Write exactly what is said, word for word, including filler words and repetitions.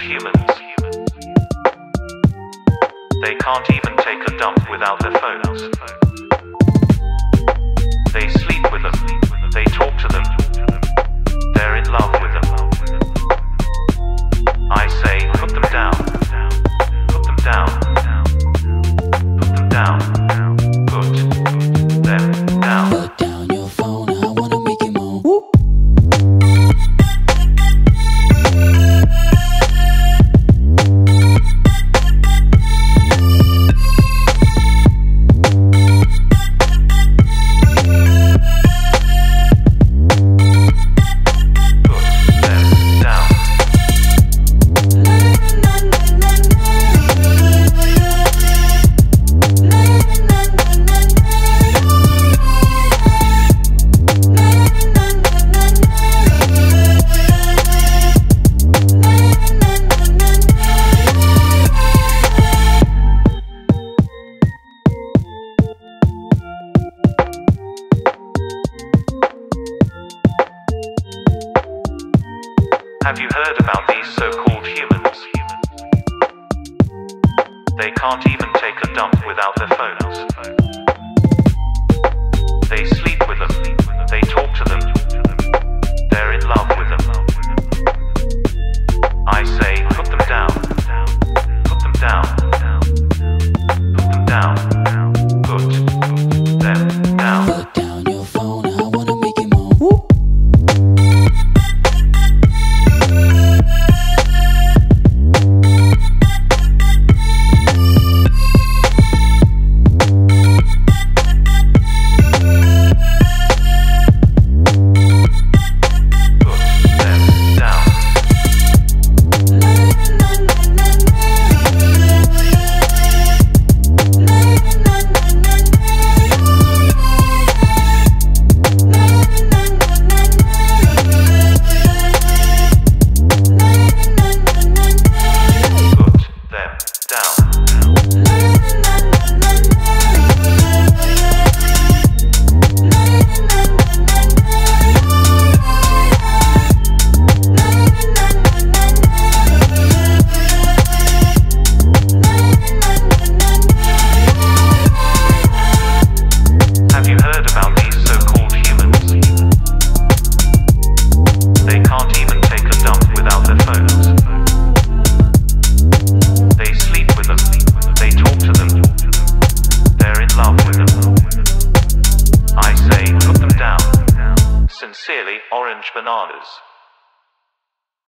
humans. They can't even take a dump without their phones. They sleep with them, they talk to them, they're in love with them. I say, put them down, put them down, put them down, put them down. Put down your phone, I wanna make you move. Woo. Have you heard about these so-called humans? They can't even take a dump without their phones. They sleep with them, they talk to them, they're in love with them. I say, put them down, put them down, put them down, put them down. Put down your phone, I wanna make you move. Woo. Sincerely, Orange Bananas.